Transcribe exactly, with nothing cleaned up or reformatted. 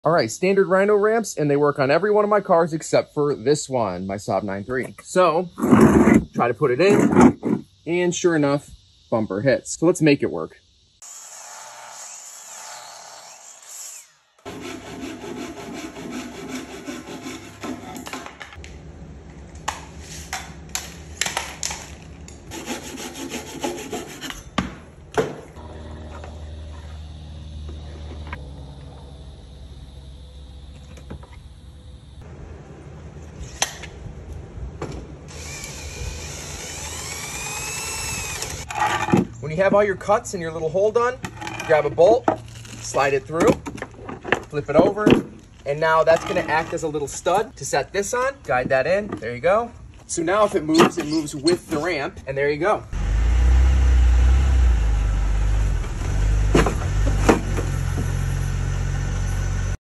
All right, standard Rhino ramps, and they work on every one of my cars except for this one, my Saab nine three. So, try to put it in, and sure enough, bumper hits. So let's make it work. When you have all your cuts and your little hole done, grab a bolt, slide it through, flip it over, and now that's gonna act as a little stud to set this on. Guide that in, there you go. So now if it moves, it moves with the ramp, and there you go.